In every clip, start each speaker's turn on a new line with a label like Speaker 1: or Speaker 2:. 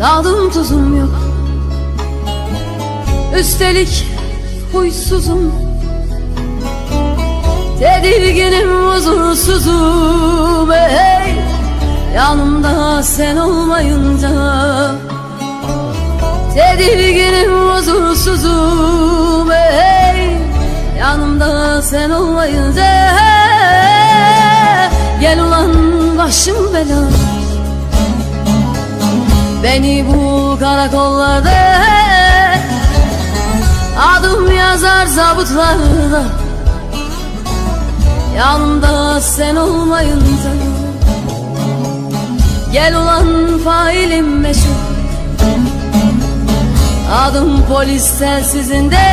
Speaker 1: Tadım tuzum yok, üstelik huysuzum. Tedirginim, huzursuzum, hey. Yanımda sen olmayınca tedirginim, huzursuzum, hey. Yanımda sen olmayınca gel ulan başım bela. Beni bu karakollarda adım yazar zabıtlarda. Yanımda sen olmayınca gel ulan failim meşhur. Adım polis telsizinde,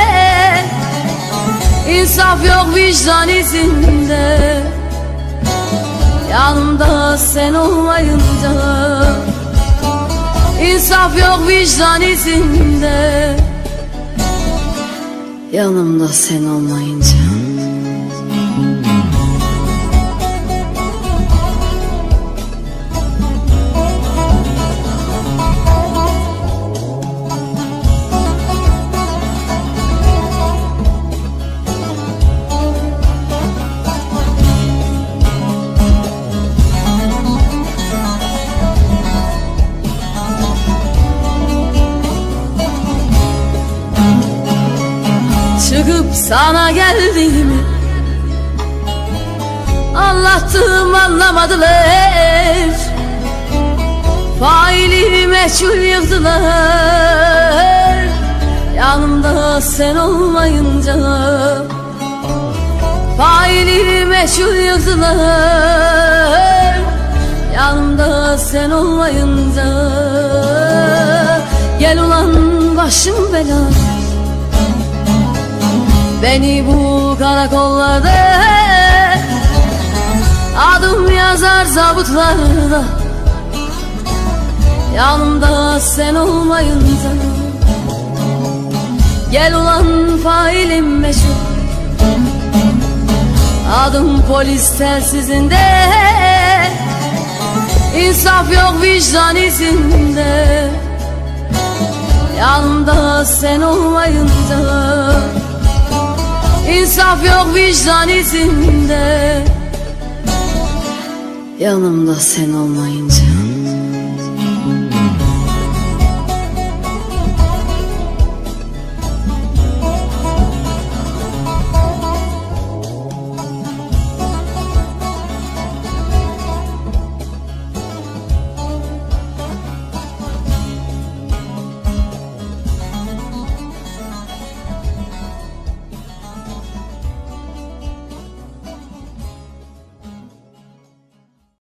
Speaker 1: insaf yok vicdan izinde. Yanımda sen olmayınca insaf yok vicdan izinde. Yanımda sen olmayınca. Çıkıp sana geldiğimi anlattım, anlamadılar. Faili meçhul yıktılar. Yanımda sen olmayınca faili meçhul yıktılar. Yanımda sen olmayınca gel ulan başım bela. Beni bu karakollarda adım yazar zabıtlarda. Yanımda sen olmayınca gel ulan failim meşhur. Adım polis telsizinde, insaf yok vicdan izinde. Yanımda sen olmayınca insaf yok vicdan izinde. Yanımda sen olmayınca.